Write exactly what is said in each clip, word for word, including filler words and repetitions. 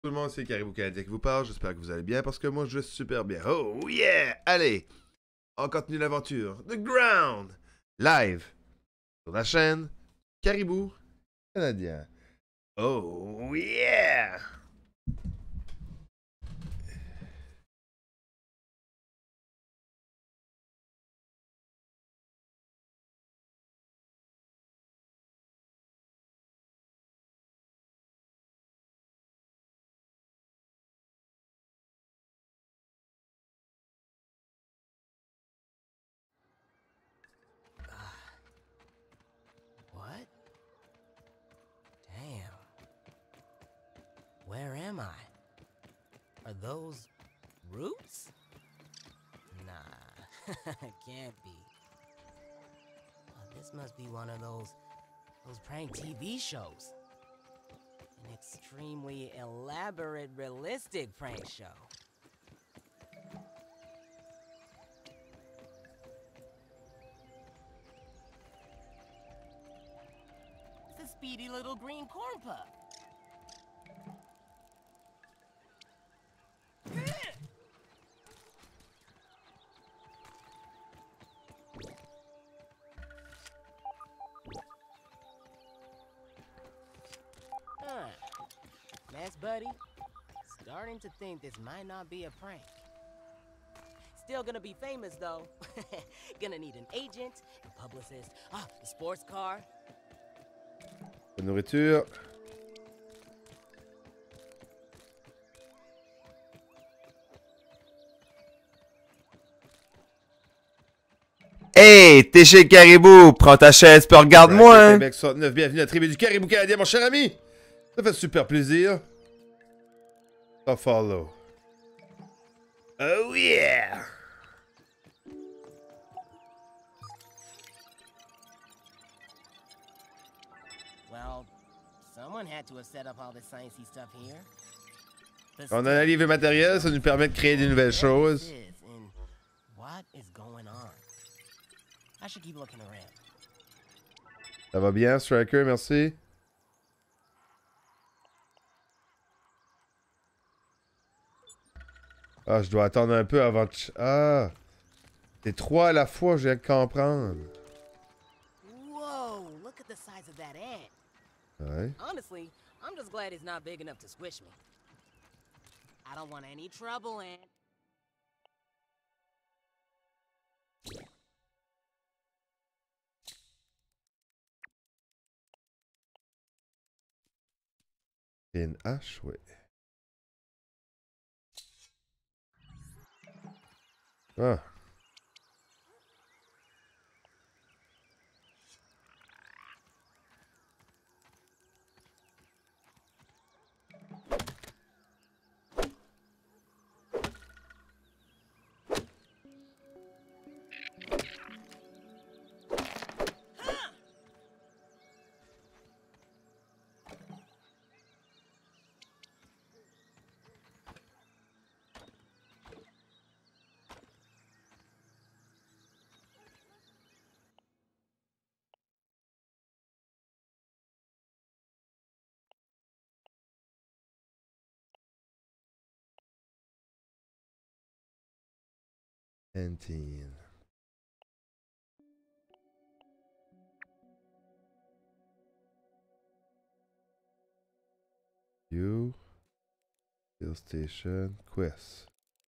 Tout le monde, c'est Caribou Canadien qui vous parle. J'espère que vous allez bien parce que moi, je vais super bien. Oh yeah! Allez, on continue l'aventure. The Ground! Live sur la chaîne Caribou Canadien. Oh yeah! What? Damn. Where am I? Are those roots? Nah, can't be. Oh, this must be one of those those prank T V shows. An extremely elaborate, realistic prank show. It's a speedy little green corn pup. Huh. Mess buddy, starting to think this might not be a prank. Still gonna be famous though. Gonna need an agent, a publicist, ah, a sports car. La nourriture. Hey, t'es chez Caribou, prends ta chaise puis regarde-moi. Hein. Québec soixante-neuf, bienvenue à la tribu du Caribou Canadien, mon cher ami. Ça fait super plaisir. A follow. Oh yeah! Well, someone had to have set up all this sciencey stuff here. On a un livre matériel, ça nous permet de créer des nouvelles choses. What is going on? I should keep looking around. Ça va bien, Striker, merci. Ah, je dois attendre un peu avant de... Ah! C'est trois à la fois, je viens de comprendre. Whoa, look at the size of that ant. Ouais. Honestly, I'm just glad it's not big enough to squish me. I don't want any trouble, ant. Une hache, ouais. Ah. Canteen. You. Hill Station. Quest.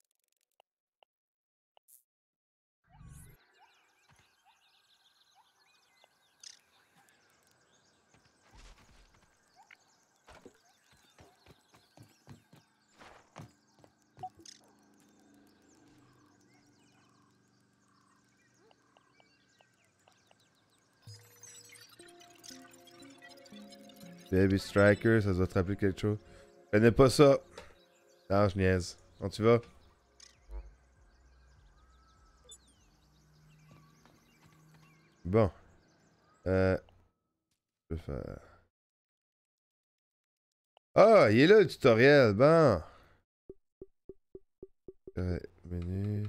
Baby Striker, ça doit te rappeler quelque chose. Je connais pas ça. Non, je niaise. Quand tu vas? Bon. Euh. Je vais faire. Ah, il est là le tutoriel. Bon. Ouais, menu.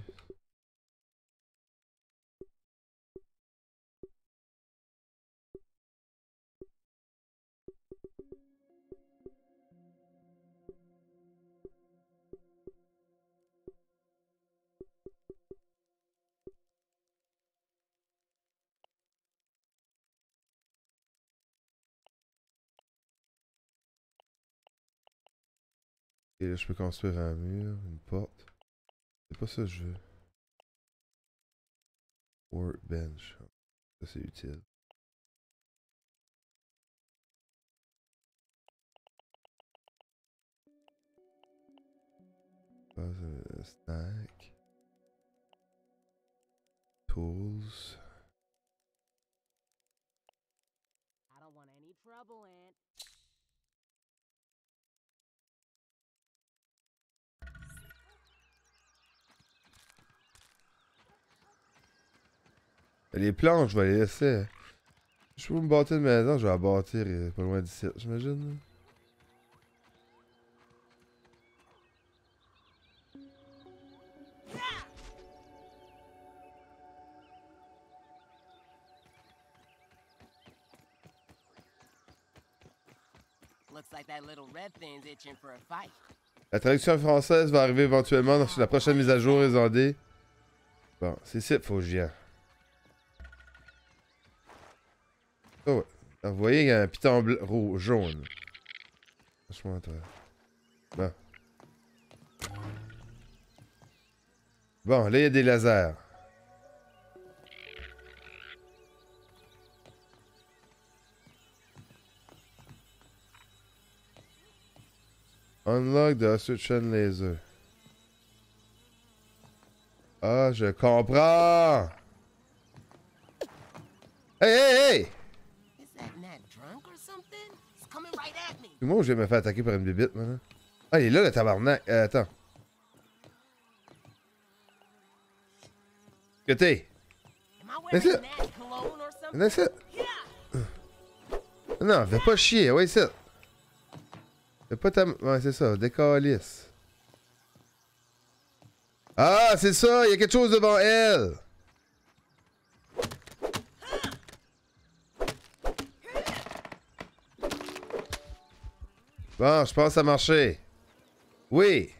Et là, je peux construire un mur, une porte. C'est pas ça que je veux. Workbench. Ça, c'est utile. Ça, c'est un snack. Tools. I don't want any trouble, Aunt. Les planches, je vais les laisser. Je peux me bâtir une maison, je vais la bâtir euh, pas loin d'ici, j'imagine. Looks like that little red thing's itching for a fight. La traduction française va arriver éventuellement dans la prochaine mise à jour S A D. Bon, c'est ça, faut que j'y aille. Oh ouais. Alors, vous voyez, il y a un piton bleu, rouge, jaune. Franchement, toi. Bon. Bon, là, il y a des lasers. Unlock the Ostrich Laser. Ah, je comprends! Hey, hey, hey! Is that Nat drunk or something? He's coming right at me. Moi, je vais me faire attaquer par une bibite, maintenant. Ah, il est là, le tabarnak. Euh, attends. Que t'es? Am I That's wearing it. Nat cologne or something? That's it. Yeah. Non, fais pas chier, ouais, c'est. Fais pas ta. Ouais, c'est ça, décalisse. Ah, c'est ça, il y a quelque chose devant elle. Bon, je pense que ça a marché. Oui.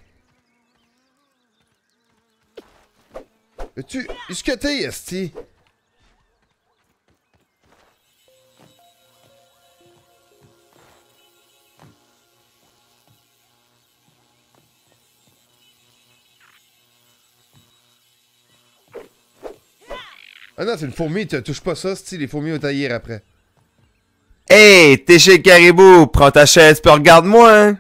Tu. Est-ce que t'es, Esti? Ah non, c'est une fourmi, tu touches pas ça, Esti, les fourmis vont tailler après. Hey, t'es chez Caribou, prends ta chaise puis regarde-moi, hein.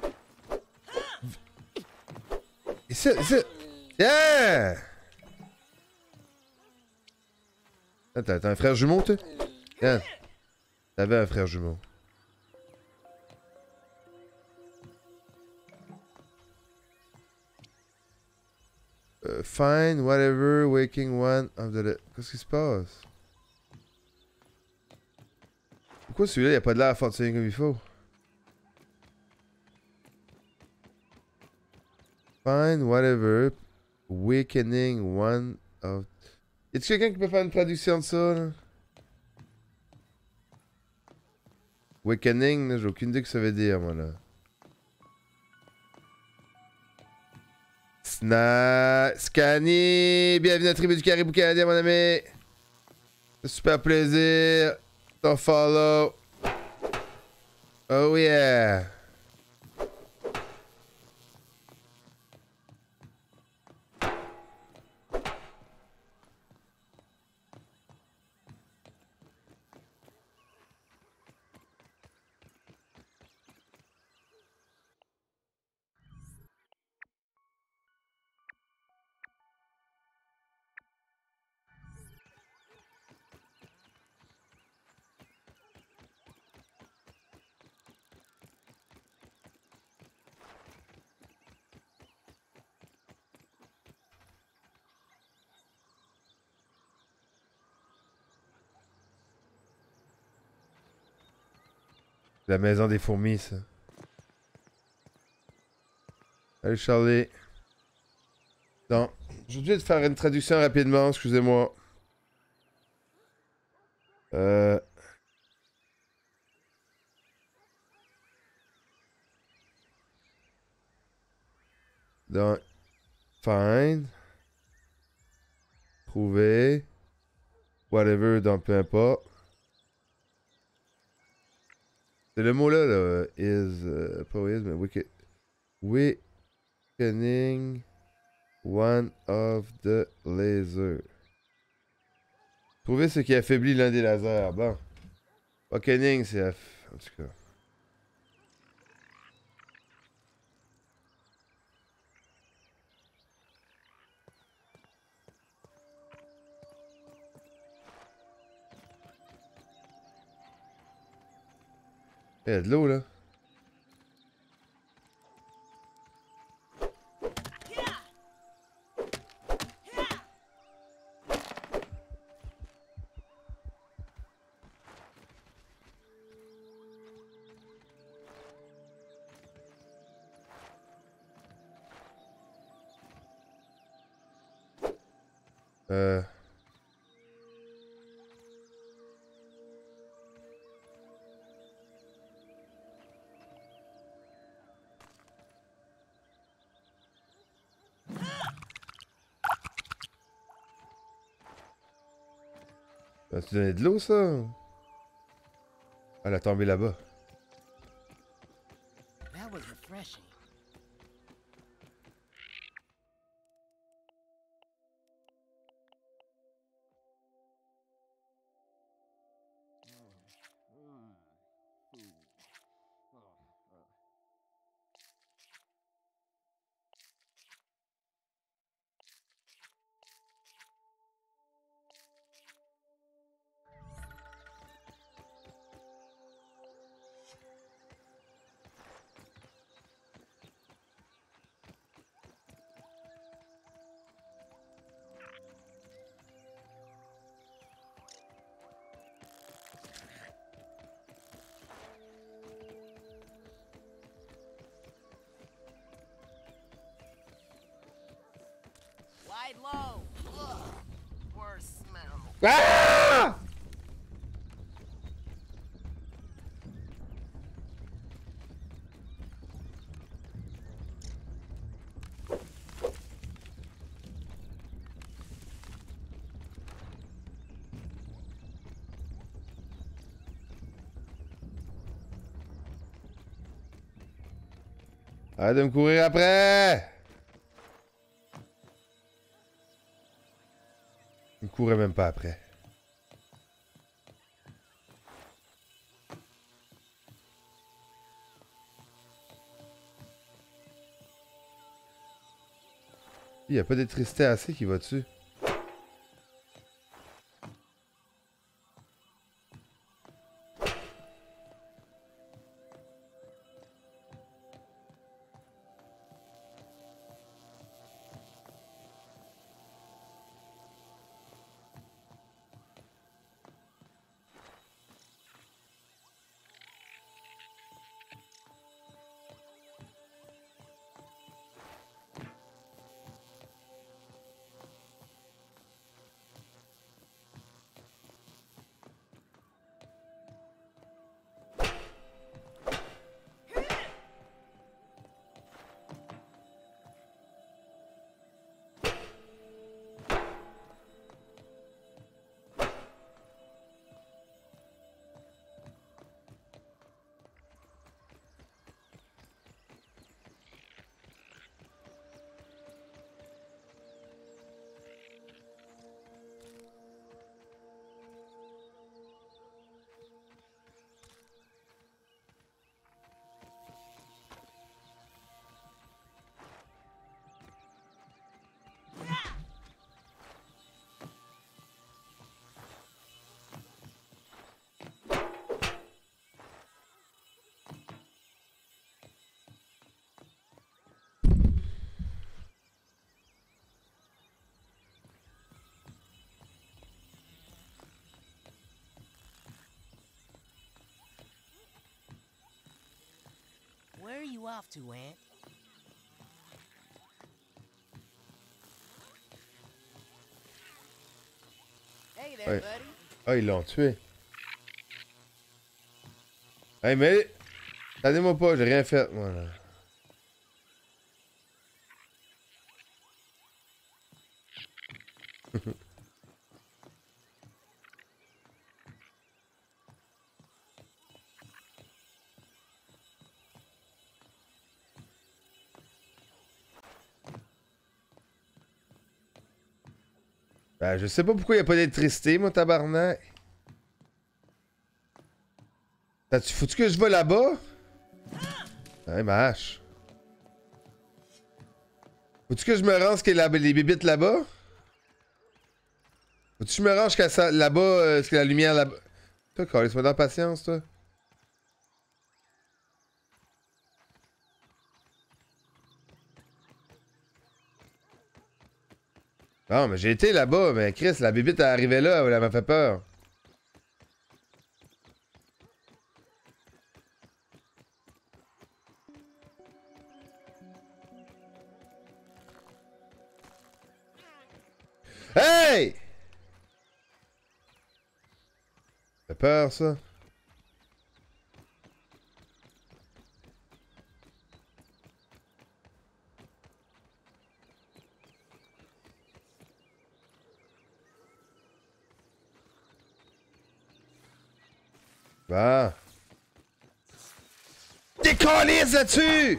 Ici, ici. Yeah! Ah, T'as t'as un frère jumeau, toi? Yeah. T'avais un frère jumeau. Euh, find whatever waking one of the... Qu'est-ce qui se passe? Pourquoi celui-là, il a pas de l'air à fonctionner comme il faut? Find whatever awakening one of... Y'a-tu quelqu'un qui peut faire une traduction de ça, là? Awakening, là, j'ai aucune idée ce que ça veut dire, moi, là. Sna... Scanny! Bienvenue à la tribu du Caribou canadien, mon ami! C'est super plaisir! Ton follow! Oh yeah! La maison des fourmis, ça. Salut Charlie. Non. Je vais te faire une traduction rapidement, excusez-moi. Euh... Dans... Find. Trouver. Whatever, dans peu importe. C'est le mot là, là. Is. Euh, pas is, mais wicked. Weakening one of the laser. Trouver ce qui affaiblit l'un des lasers. Bon. Weakening, c'est... Aff... En tout cas. Il y a de l'eau, là. Euh... Vas-tu donner de l'eau, ça? Elle a tombé là-bas. That was refreshing. Wide low. Ugh. Worst smell. Ah! Arrête de me courir après! Il me courait même pas après. Il n'y a pas d'électricité assez qui va dessus. Where are you off to, Ant? Hey there, Ouais. buddy. Ah, ils l'ont tué. Hey, mais... Attendez-moi pas, j'ai rien fait, moi, là. Ben, je sais pas pourquoi il y a pas d'électricité, moi, tabarnak. T'as-tu foutu que je vais là-bas? Ouais, ma hache. Faut-tu que je me rende ce qu'il y a là- les bébites là-bas? Faut-tu que je me range jusqu'à ça- là-bas, euh, ce qu'il y a la lumière là-bas? Toi, quoi, laisse-moi dans patience, toi. Non, mais j'ai été là-bas, mais Chris, la bébite est arrivée là, elle m'a fait peur. Hey! Ça fait peur, ça. Bah. Décalisse là-dessus!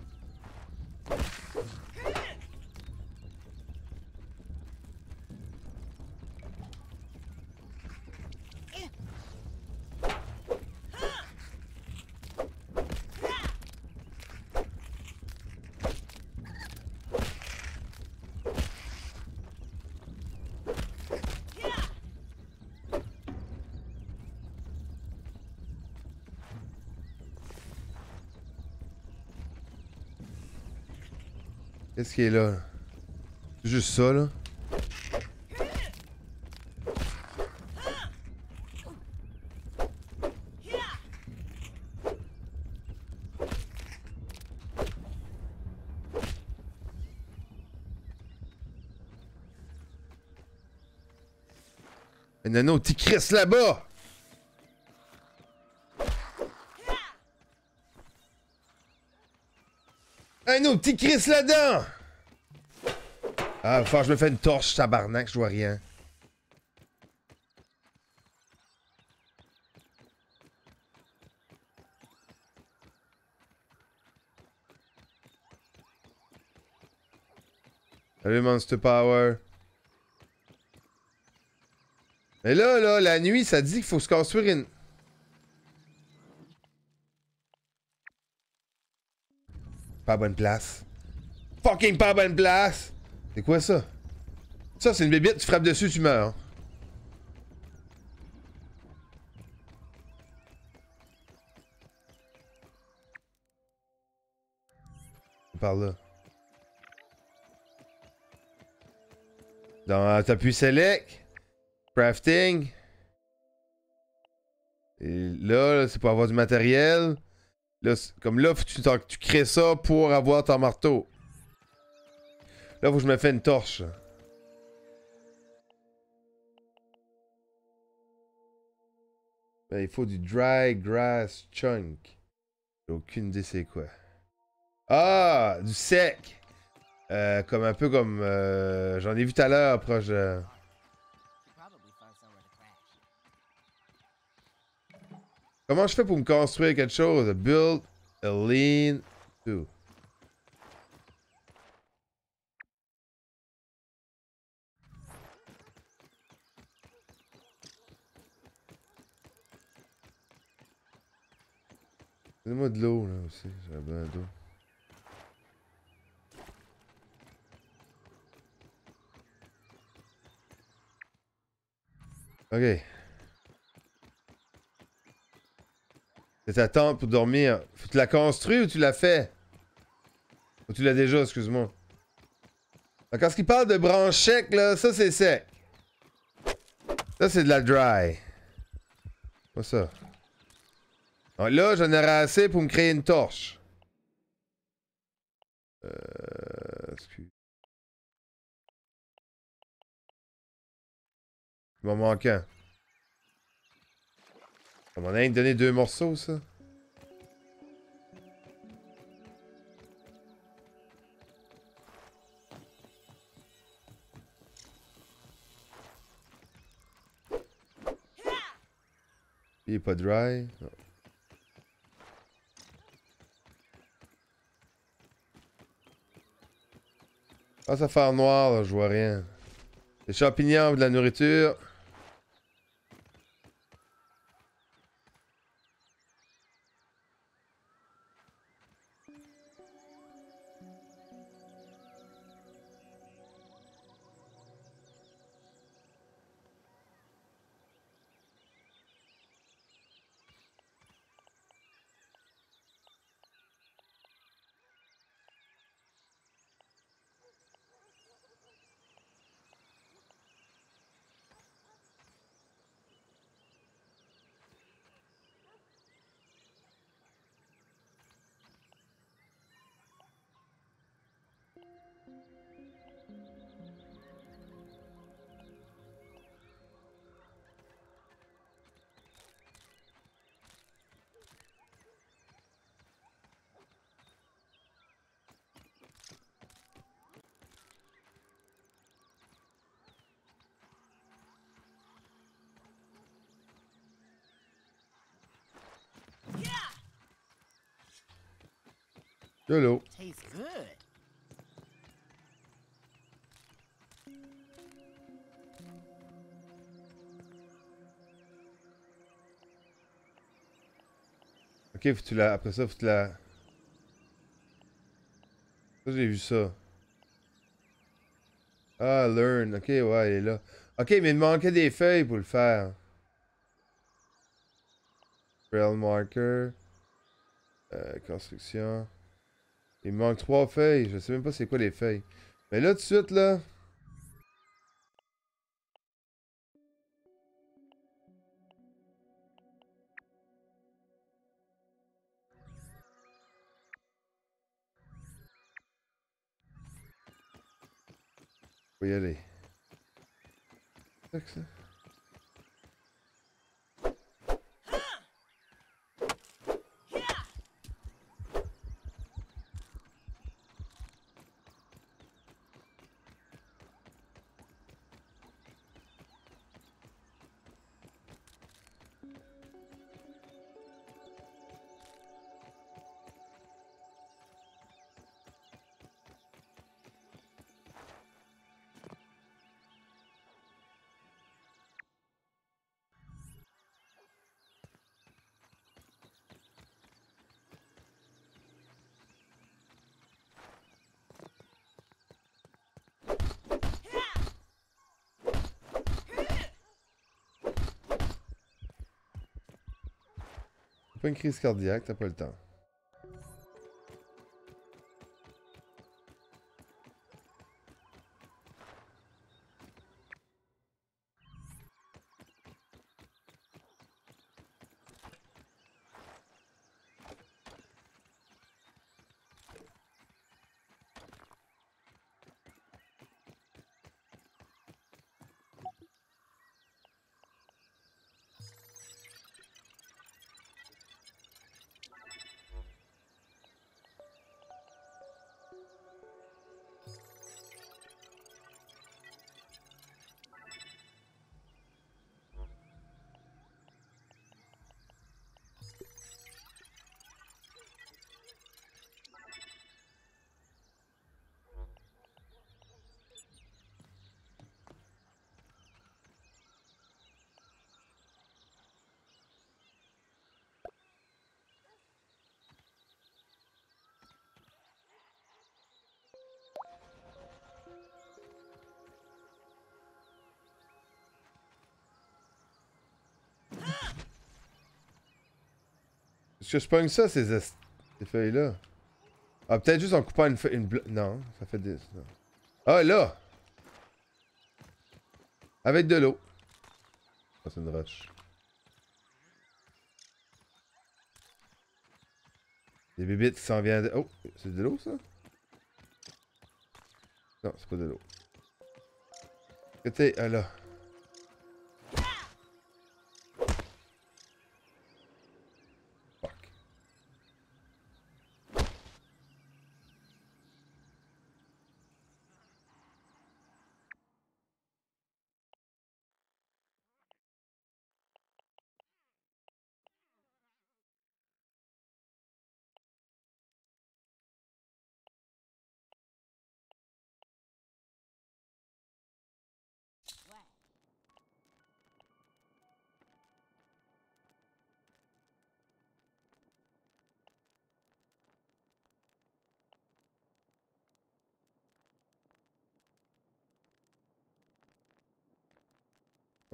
Qu'est-ce qui est là? C'est juste ça, là? Un anneau, t'y crisses là-bas! Un autre petit Chris là-dedans! Ah, faut que je me fais une torche, tabarnak, je vois rien. Salut Monster Power. Mais là, là, la nuit, ça dit qu'il faut se construire une... Pas à bonne place. Fucking pas à bonne place! C'est quoi ça? Ça, c'est une bébite, tu frappes dessus, tu meurs. Par là. Dans t'appuies select. Crafting. Et là, là c'est pour avoir du matériel. Là, comme là, faut que tu, tu crées ça pour avoir ton marteau. Là, faut que je me fasse une torche. Ben, il faut du dry grass chunk. J'ai aucune idée c'est quoi. Ah! Du sec! Euh, comme un peu comme... Euh, j'en ai vu tout à l'heure, proche de... Comment je fais pour me construire quelque chose? Build a lean to. Donne-moi de l'eau, là, aussi. J'ai besoin d'eau. Ok. C'est ta tente pour dormir. Faut que tu la construis ou tu l'as fait? Ou tu l'as déjà, excuse-moi. Quand il parle de branche sec, là, ça c'est sec. Ça c'est de la dry. Pas ça. Donc là, j'en aurai assez pour me créer une torche. Euh... Excuse. Il m'en manque un. Ça m'en a rien donné deux morceaux, ça. Il est pas dry. Non. Ah, ça fait noir, là, je vois rien. Des champignons, de la nourriture. De l'eau. Tastes good. Ok, faut que tu la... Après ça, faut que tu la... Ça, j'ai vu ça. Ah, learn. Ok, ouais, elle est là. Ok, mais il me manquait des feuilles pour le faire. Trail marker. Euh, construction. Il me manque trois feuilles. Je sais même pas c'est quoi les feuilles. Mais là, tout de suite, là... Faut y aller. C'est que ça? Pas une crise cardiaque, t'as pas le temps. Est-ce que je pogne ça, ces, est- ces feuilles-là? Ah, peut-être juste en coupant une feuille... Une blo- non, ça fait des... non. Ah, là! Avec de l'eau. Ah, c'est une roche. Des bébites qui s'en viennent de... Oh, c'est de l'eau, ça? Non, c'est pas de l'eau. Côté... Ah, là. Fuck.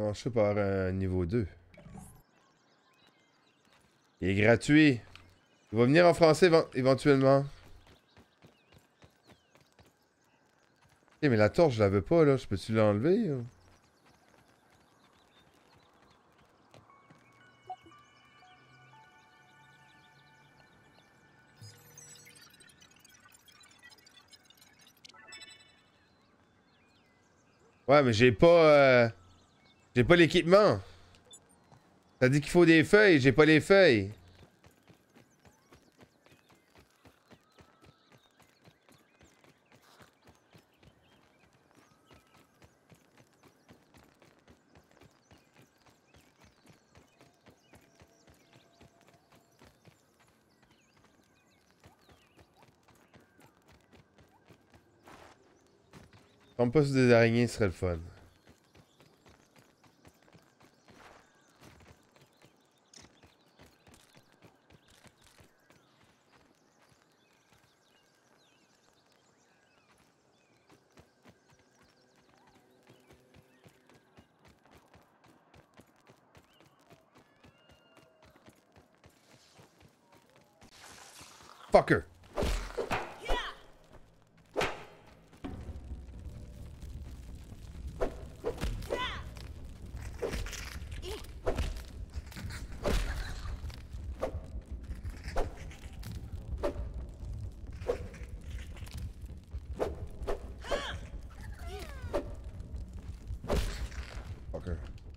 commencer par un niveau deux. Il est gratuit. Il va venir en français éventuellement. Ok, mais la torche, je la veux pas, là. Je peux-tu l'enlever? Ou... Ouais, mais j'ai pas... Euh... J'ai pas l'équipement. T'as dit qu'il faut des feuilles, j'ai pas les feuilles. Tombe pas sur des araignées, ce serait le fun. Fucker. Fucker.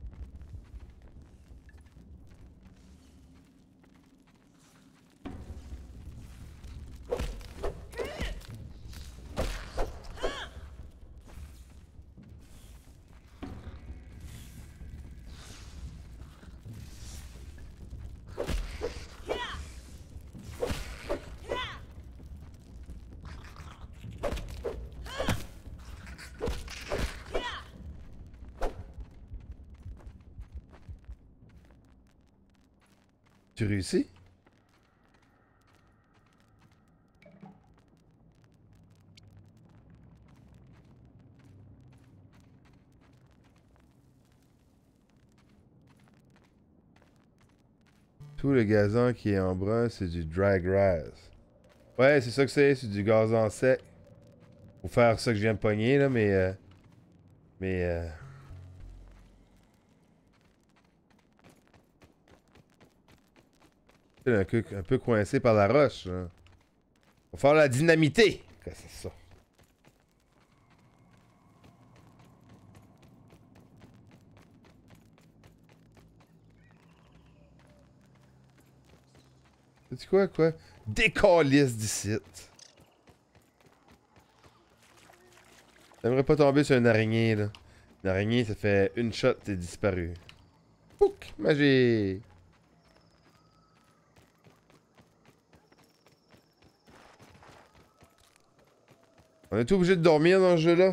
Tu réussis? Tout le gazon qui est en brun, c'est du dry grass. Ouais, c'est ça que c'est, c'est du gazon sec. Faut faire ça que je viens de pogner, là, mais... Euh, mais... Euh, un peu, un peu coincé par la roche. Là. Faut faire la dynamité. Qu'est-ce que c'est ça? C'est quoi, quoi? Décalisse d'ici. J'aimerais pas tomber sur une araignée, là. Une araignée, ça fait une shot, t'es disparu. Pouc! Magie! On est obligé de dormir dans ce jeu-là?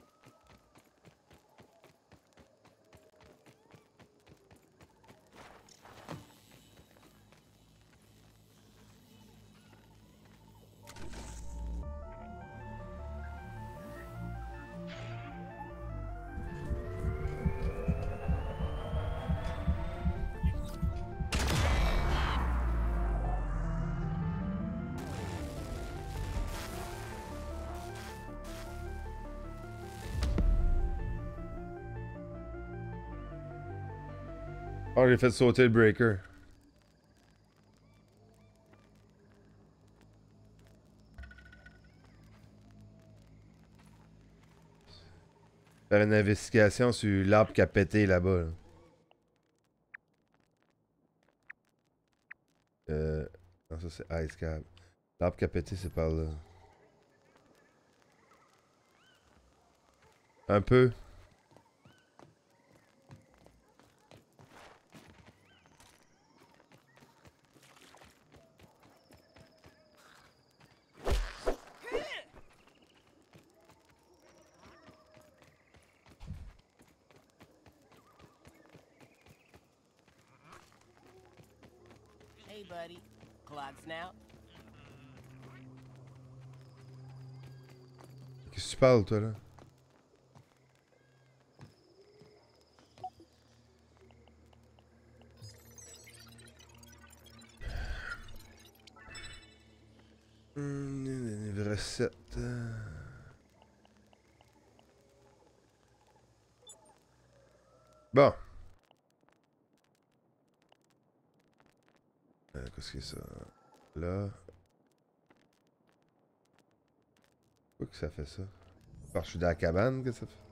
Oh, j'ai fait sauter le breaker. Faire une investigation sur l'arbre qui a pété là-bas. Là. Euh... Non, ça c'est Ice Cab. L'arbre qui a pété, c'est par là. Un peu. Hey, buddy. Clock's now. Qu'est-ce que tu parles, toi, là? Bon. Euh, Qu'est-ce que c'est ça? Là. Pourquoi que ça fait ça? Parce que je suis dans la cabane que ça fait?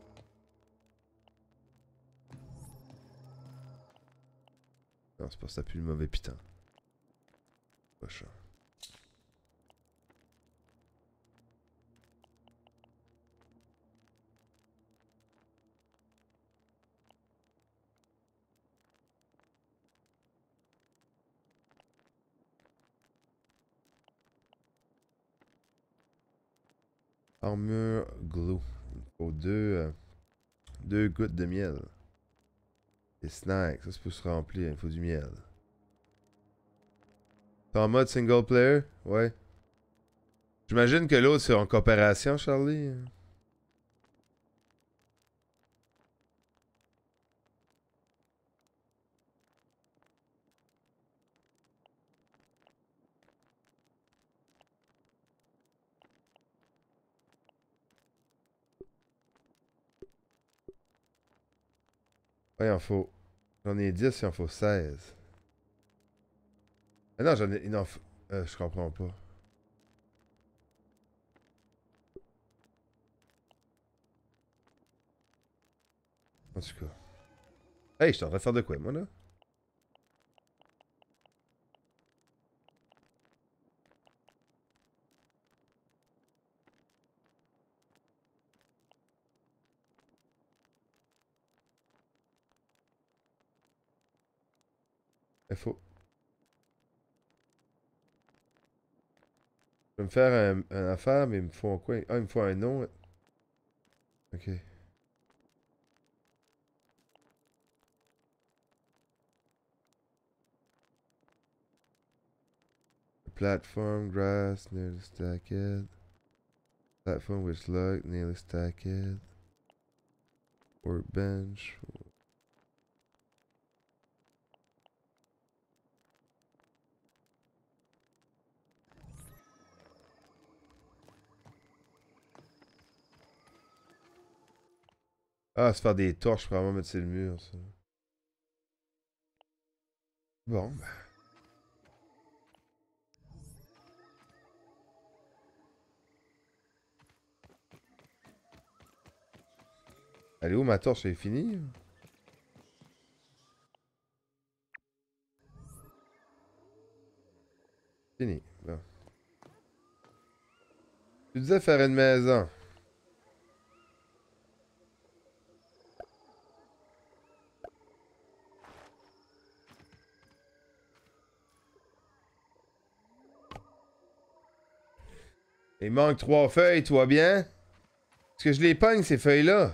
Non, c'est pas ça pue le mauvais piton. Pas cher. Armure glue. Il faut deux, euh, deux gouttes de miel. Des snacks, ça c'est pour se remplir, il faut du miel. T'es en mode single player? Ouais. J'imagine que l'autre c'est en coopération, Charlie. Ouais, il en faut. J'en ai dix, il en faut seize. Ah non, j'en ai. Il en faut. Euh, je comprends pas. En tout cas. Hey, je suis en train de faire de quoi, moi, là? Il faut. Je vais me faire un, un affaire, mais il me faut un quoi? Ah, il me faut un nom. Ok. Platform, grass, nearly stacked. Platform which looked nearly stacked. Workbench. Ah, se faire des torches pour vraiment mettre sur le mur, ça. Bon, ben. Elle est où ma torche? Elle est finie? Fini. Bon. Tu disais faire une maison. Il manque trois feuilles, toi bien? Est-ce que je les pogne, ces feuilles-là?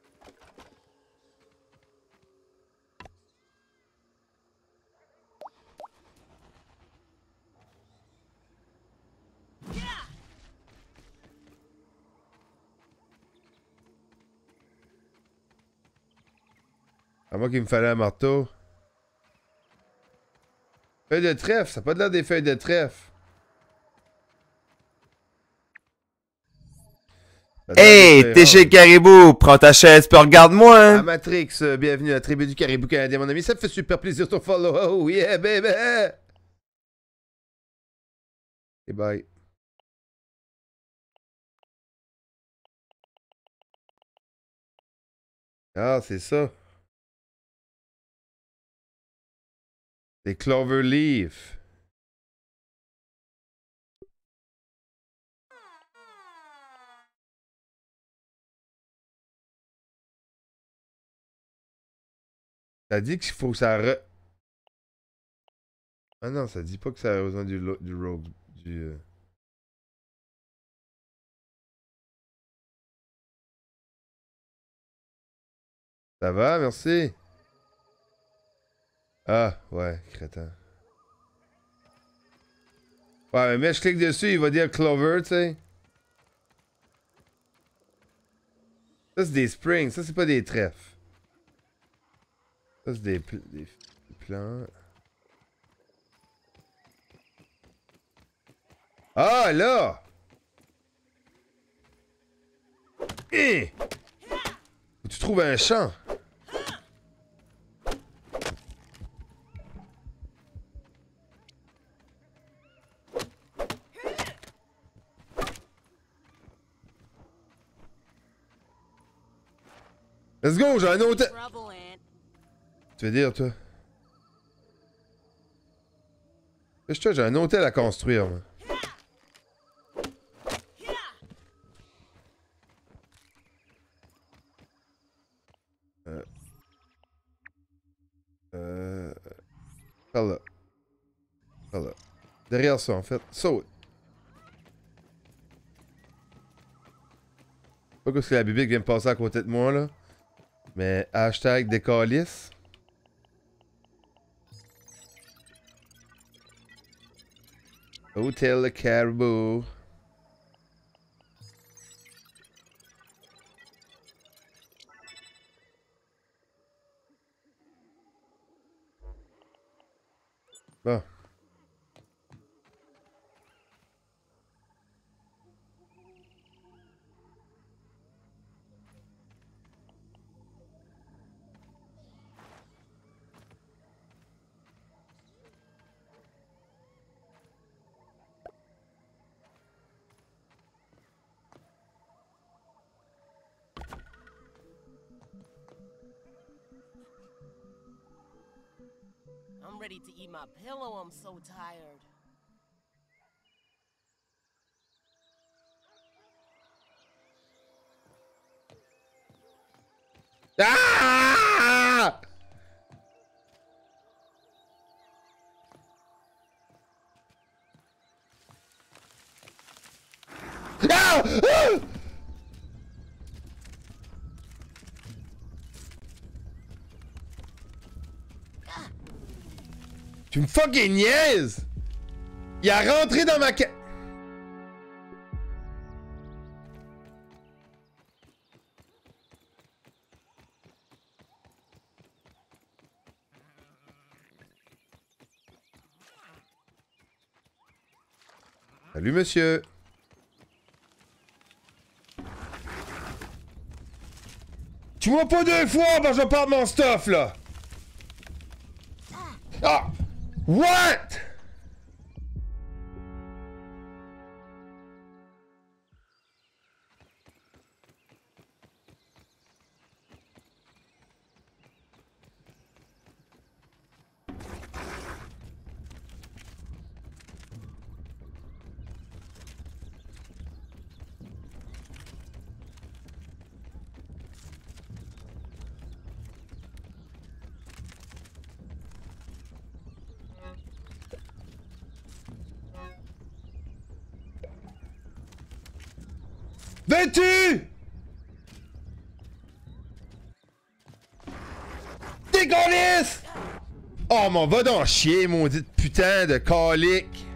À moi qu'il me fallait un marteau. Feuilles de trèfle, ça n'a pas l'air des feuilles de trèfle. Hey, t'es chez Caribou, prends ta chaise puis regarde-moi, Ah, hein. Matrix, euh, bienvenue à la tribu du Caribou canadien, mon ami. Ça me fait super plaisir ton follow. Oh yeah, baby! Et bye. Ah, c'est ça. Des clover leaf. Ça dit qu'il faut que ça re... Ah non, ça dit pas que ça a besoin du, lo- du rogue. Du, euh... Ça va, merci. Ah, ouais, crétin. Ouais, mais je clique dessus, il va dire clover, tu sais. Ça, c'est des springs. Ça, c'est pas des trèfles. Ça, c'est des, pl des, des plants. Ah, là! Hé! Faut que tu trouves un champ. Let's go, j'ai un hôtel. Trouble, Aunt. Tu veux dire, toi? Je te j'ai un hôtel à construire, moi. Euh... Euh... Par là. Par là. Derrière ça, en fait. Saute. Pas parce que la bibique vient me passer à côté de moi, là. Mais hashtag décalisse. Hôtel Le Caribou. Bon. I'm ready to eat my pillow. I'm so tired. Ah! Ah! Ah! Tu me fucking niaises! Il a rentré dans ma ca... Salut, monsieur. Tu vois pas deux fois, ben je parle mon stuff, là. Ah! What? Vêtu! Dégueulasse! Oh, mon va donc chier, maudite putain de calique!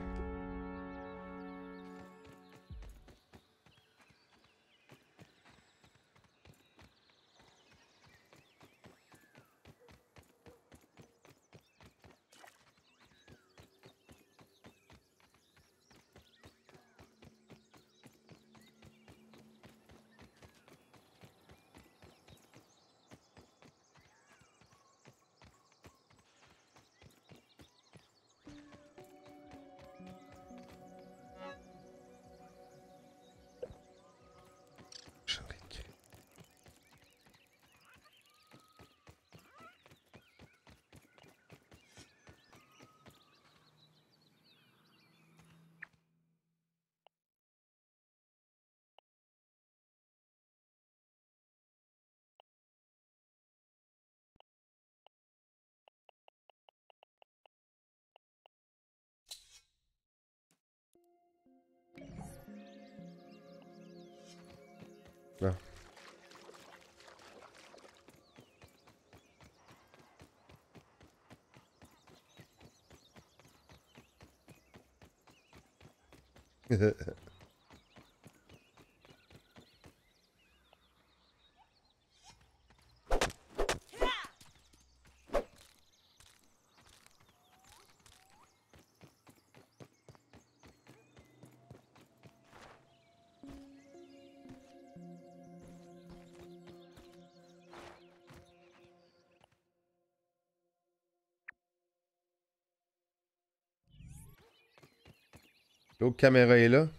Là. L'autre caméra est là.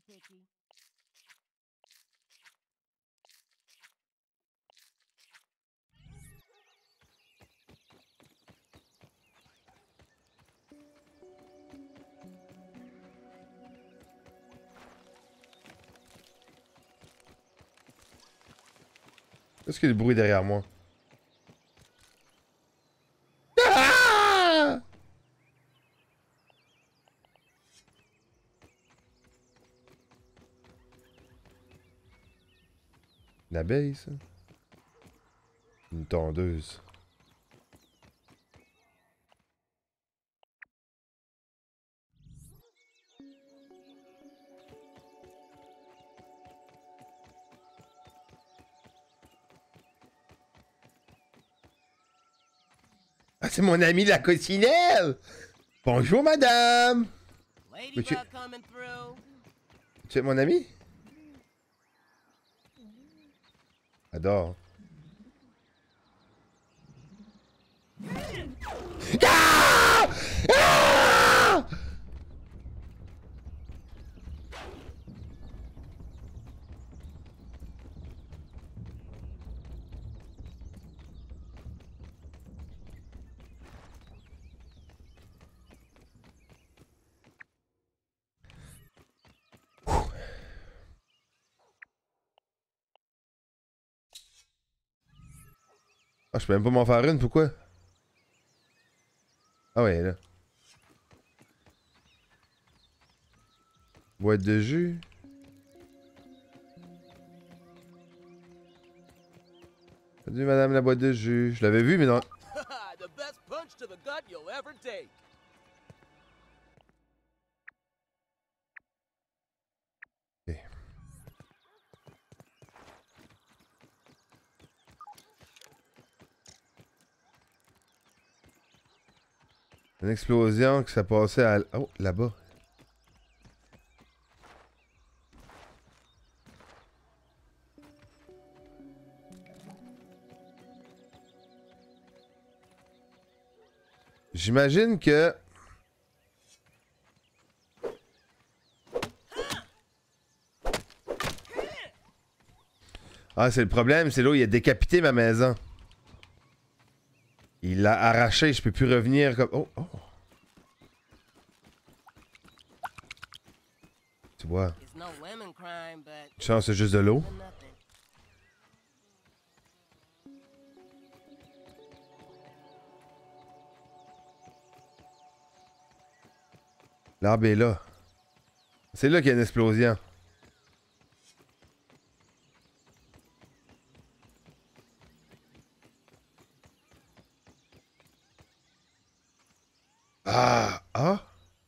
picky. Est-ce qu'il y a du bruit derrière moi? Ah! Une abeille, ça? Une tondeuse. Ah, c'est mon ami la coccinelle! Bonjour, madame! Ladybug tu... coming through. tu es mon ami? Adore. Ah! Ah! Ah, je peux même pas m'en faire une, pourquoi? Ah ouais, là. Boîte de jus. Salut madame la boîte de jus. Je l'avais vu, mais non. The best punch to the gut you'll ever take. Okay. Une explosion que ça passait à... Oh, là-bas. J'imagine que... Ah, c'est le problème, c'est là où il a décapité ma maison. Il l'a arraché, je peux plus revenir comme... Oh, oh. Tu vois. Une chance, c'est juste de l'eau. L'arbre est là. C'est là qu'il y a une explosion. Ah! Ah!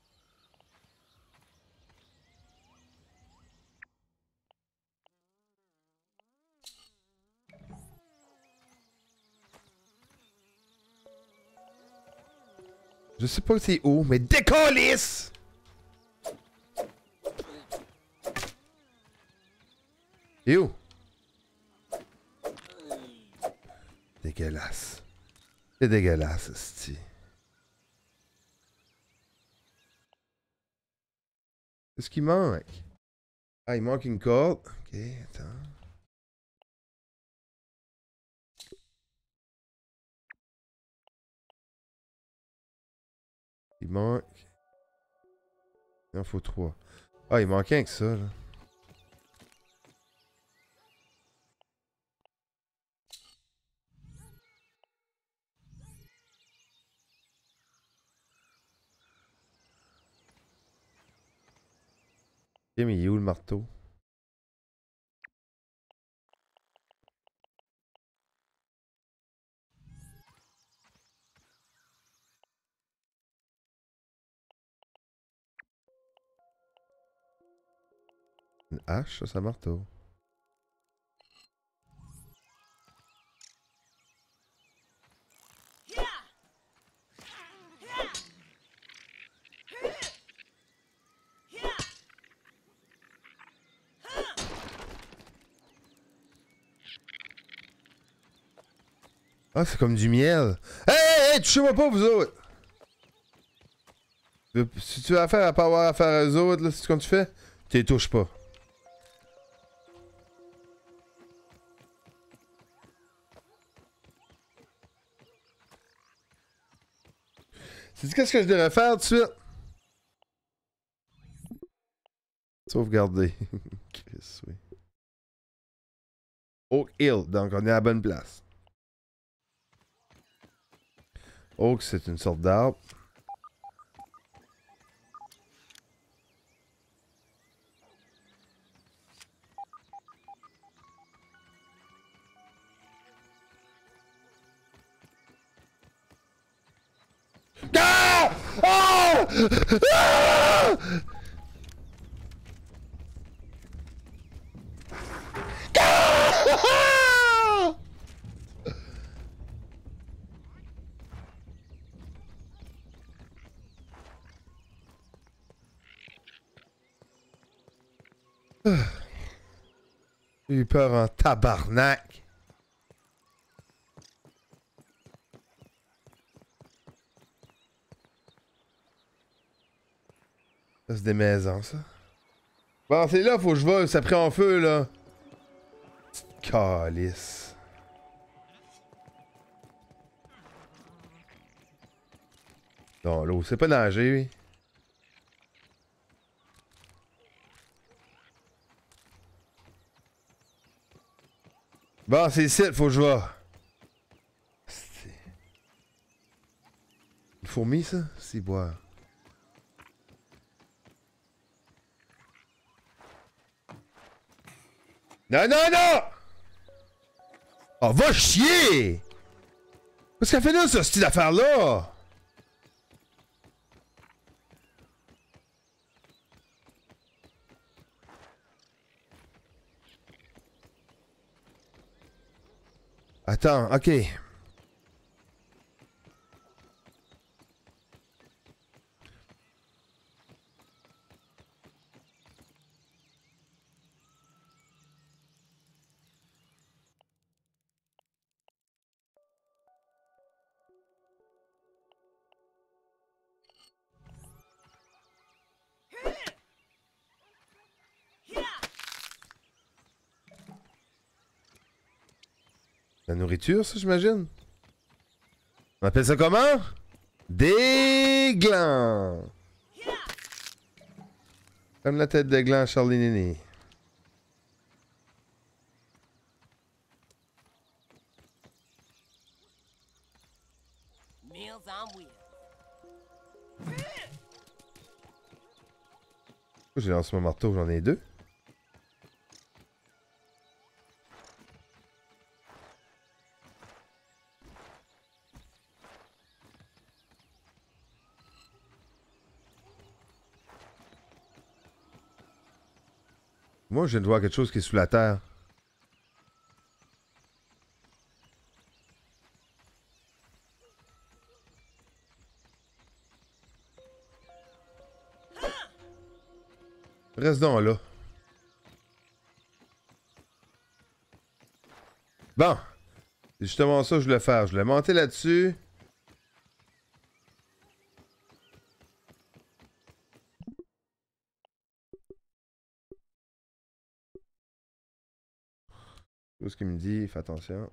Je sais pas c'est où, mais décalisse! Et où? Dégueulasse. C'est dégueulasse, c'ti. Qu'est-ce qui manque? Ah, il manque une corde. Ok, attends. Il manque... Il en faut trois. Ah, il manque un que ça, là. Ok, mais il est où le marteau? Une hache, ça, c'est un marteau. Ah, c'est comme du miel. Hey, hey, hey, touchez-moi pas, vous autres! Si tu as affaire à pas avoir affaire à eux autres, là, c'est ce qu'on tu fais? Tu les touches pas. C'est qu'est-ce que je devrais faire tout de suite? Sauvegarder. Chris, oui. Oak Hill, donc on est à la bonne place. Oak, c'est une sorte d'arbre. Ah! Ah! Ah! Ah! J'ai eu peur en tabarnak. Ça, c'est des maisons, ça. Bon, c'est là, faut que je vole, ça prend en feu, là. Petite calice. Non, l'eau, c'est pas nager, oui. Bon, c'est ici, faut que je vais. C'est... Une fourmi, ça? C'est boire. Non, non, non! Oh, va chier! Qu'est-ce qu'elle fait là, ça, cette affaire-là? Attends, ok. La nourriture, ça, j'imagine? On appelle ça comment? Des glands! Comme la tête de gland Charlie Néné. Meals on wheels. J'ai lancé mon marteau, j'en ai deux. Moi, je viens de voir quelque chose qui est sous la terre. Reste donc là. Bon. C'est justement ça que je voulais faire. Je voulais monter là-dessus. Tout ce qu'il me dit, fais attention.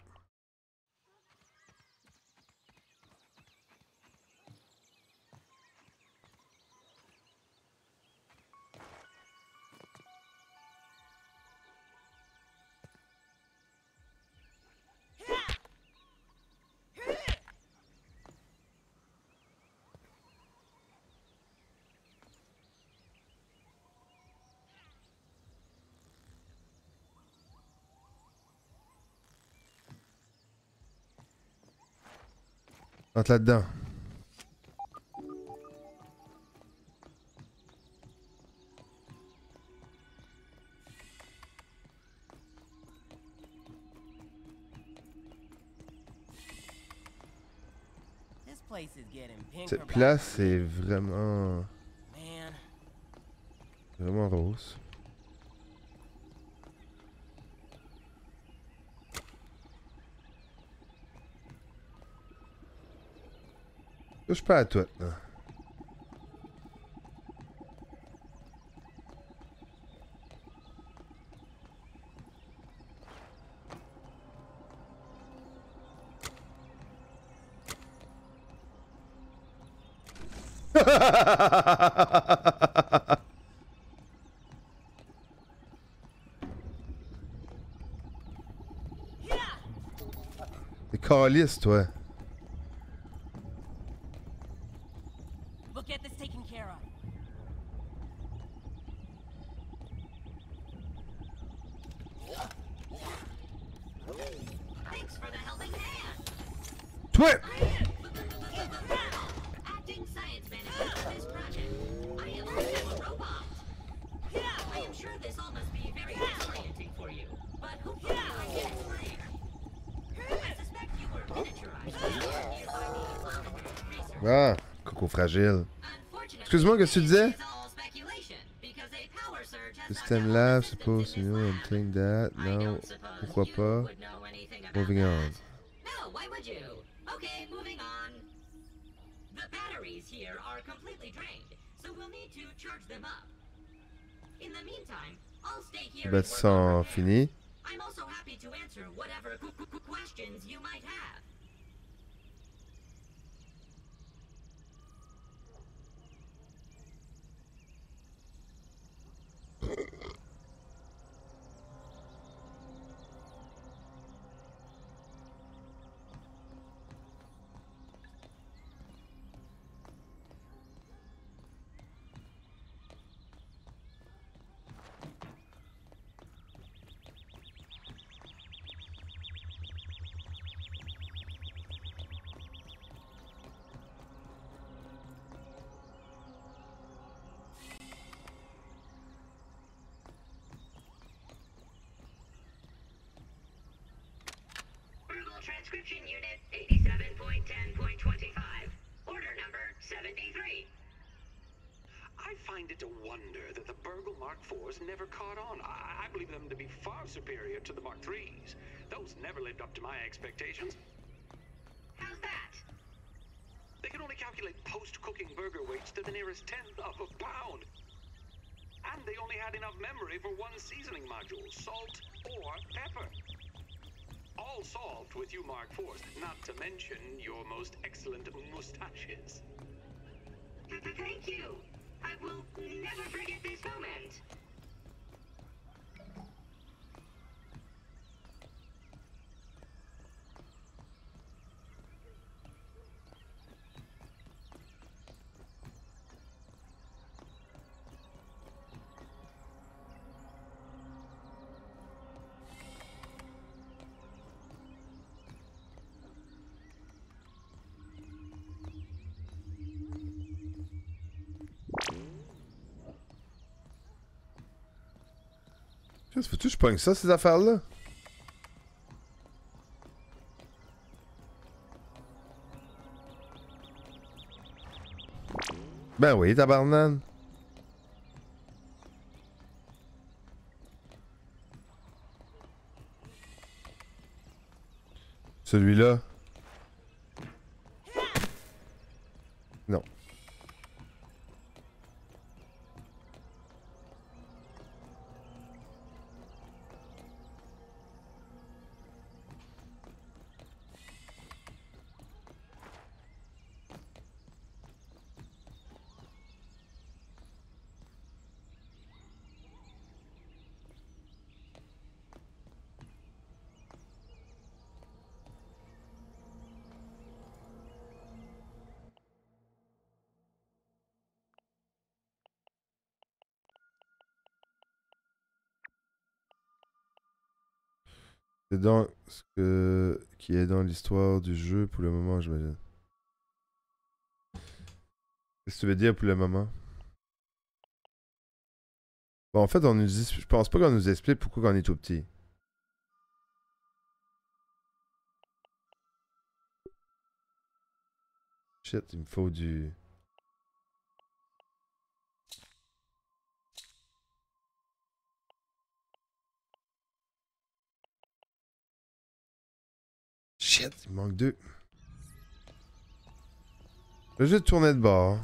Entre là-dedans. This place is getting pinker Cette by place the est minute. vraiment... Man, Vraiment rose. Touche pas à tout, là. T'es caliste, toi. We'll get this taken care of. Thanks for the helping hand. Toi! Acting science manager of this project. I am also a robot. Yeah, I am sure this all must be very disorienting for you, but hopefully I can explain. I suspect you were miniaturized nearby the research. Ah, coco fragile. Unfortunately, Excuse-moi, qu'est-ce que tu disais? it's all speculation, because a power surge has System knocked out lab, all the systems suppose in you this know lab. anything that? I No. don't suppose Pourquoi you pas? would know anything about Moving that. on. No, why would you? Okay, moving on. The batteries here are completely drained, so we'll need to charge them up. In the meantime, I'll stay here. Ben, and work sont on repair. finis. I'm also happy to answer whatever qu- qu- qu- questions you might have. Verbal Transcription Unit eighty-seven point ten point twenty-five. Order number seventy-three. I find it a wonder that the Burgle Mark fours never caught on. I, I believe them to be far superior to the Mark threes. Those never lived up to my expectations. How's that? They can only calculate post-cooking burger weights to the nearest tenth of a pound. And they only had enough memory for one seasoning module, salt or pepper. All solved with you Mark fours, not to mention your most excellent mustaches. Thank you. I will never forget this moment. Qu'est-ce que faut-tu que je pogne ça, ces affaires-là? Ben oui, tabarnane. Celui-là. Non. C'est dans ce que... qui est dans l'histoire du jeu pour le moment, j'imagine. Qu'est-ce que tu veux dire pour le moment? Bon, en fait, on nous dit... je pense pas qu'on nous explique pourquoi on est tout petit. Shit, il me faut du... Shit, il me manque deux. Je vais juste tourner de bord.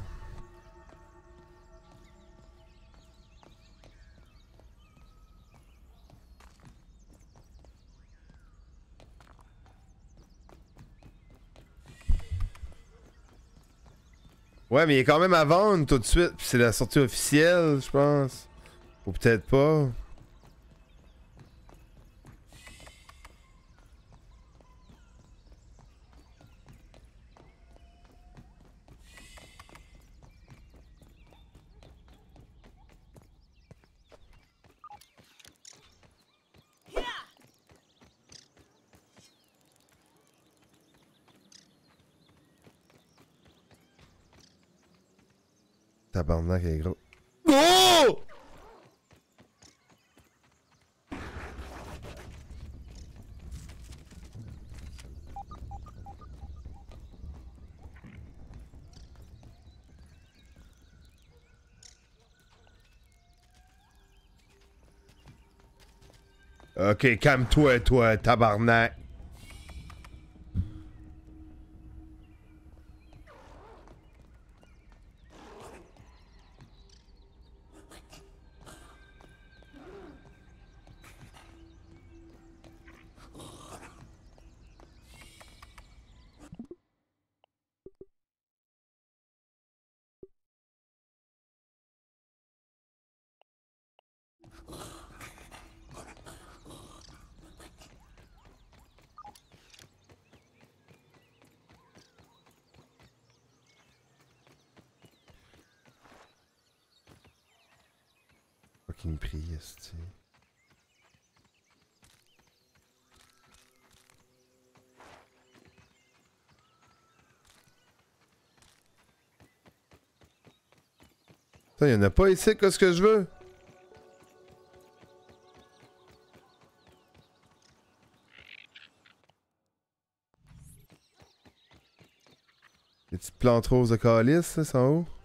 Ouais, mais il est quand même à vendre tout de suite. Puis c'est la sortie officielle, je pense. Ou peut-être pas. Tabarnak, elle est gros. Oh! Ok, calme-toi, toi, tabarnak. Fucking prie, esti. Putain, y'en a pas ici, qu'est-ce que je veux? Les petites plantes roses de calice, là, sont où?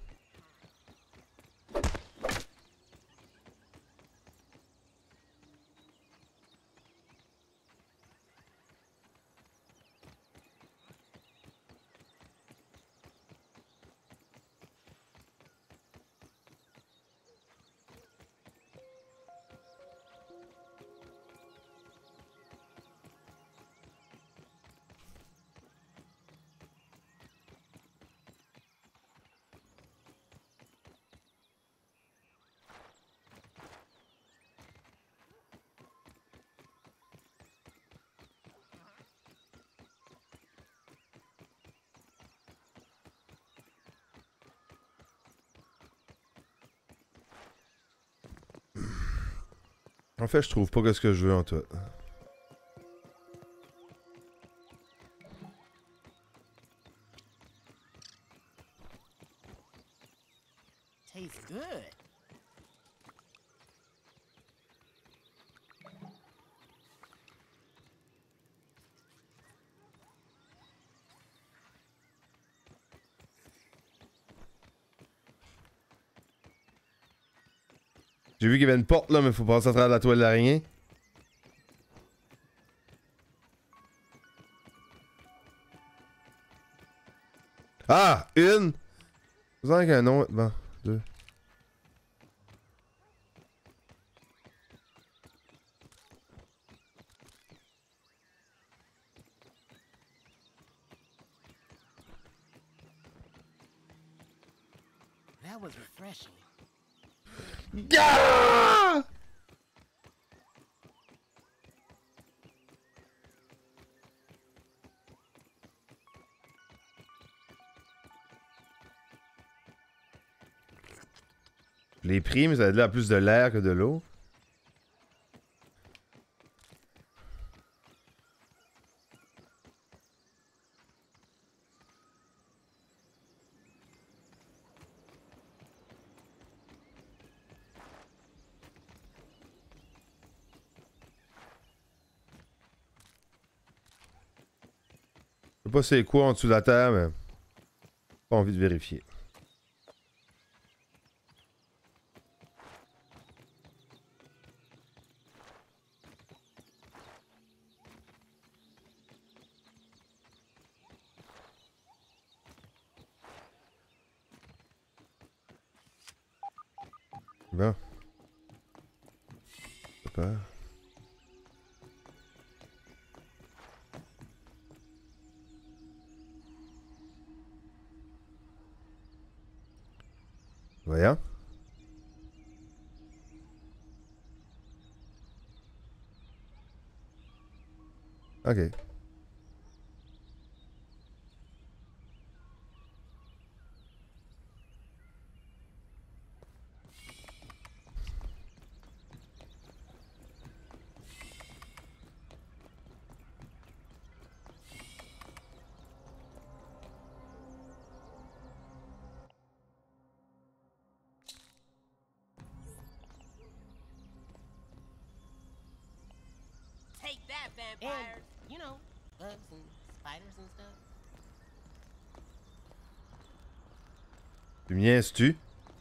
En fait, je trouve pas que ce que je veux en tout. Tastes good. J'ai vu qu'il y avait une porte là, mais faut passer à travers la toile d'araignée. Ah! Une! Vous avez un nom. Bon, deux. That was refreshing. Gah! Je l'ai pris, mais ça a l'air plus de l'air que de l'eau. Je sais pas c'est quoi en dessous de la terre, mais pas envie de vérifier. Bon. Super. Voyons. Ok. Take that, vampire. And, you know, bugs and spiders and stuff. Tu me niaises-tu?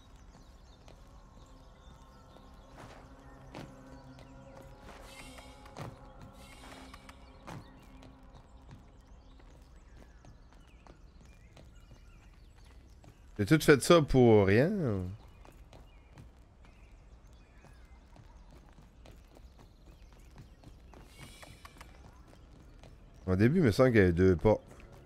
T'as tout fait ça pour rien? Ou... Au début, il me semble qu'il y avait deux pas.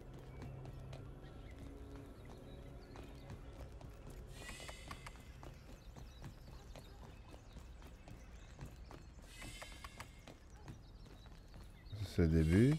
C'est le début.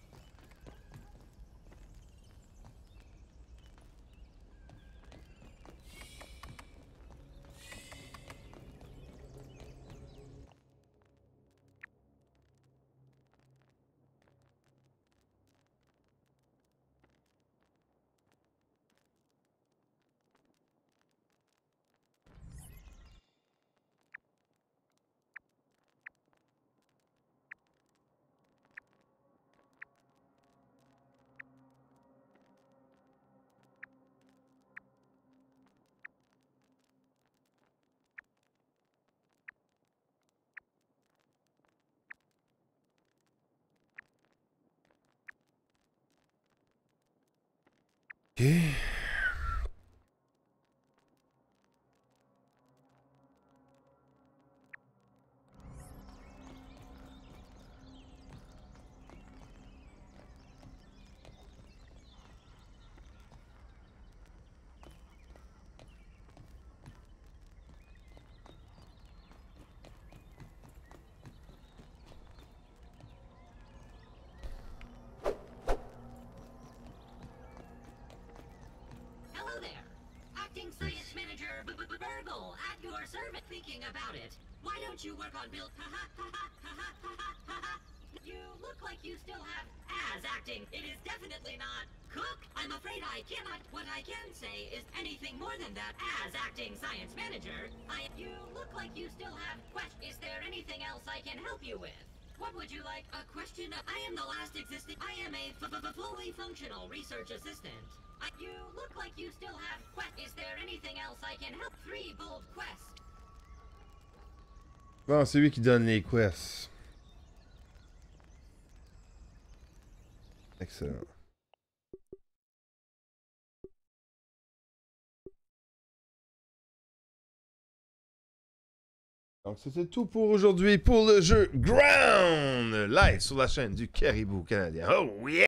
Ok. Hello there. Acting Science Manager B B B Burgle at your service. Thinking about it. Why don't you work on build? Haha, haha, haha, haha, haha. You look like you still have as acting. It is definitely not cook. I'm afraid I cannot. What I can say is anything more than that. As acting Science Manager, I. You look like you still have. Quest. Is there anything else I can help you with? What would you like? A question? Of, I am the last existing. I am a f f fully functional research assistant. I, you look like you still have quest. Is there anything else I can help? Three bold quest. Bon, c'est lui qui donne les quests. Excellent. Donc c'était tout pour aujourd'hui pour le jeu Ground, live sur la chaîne du Caribou Canadien. Oh yeah!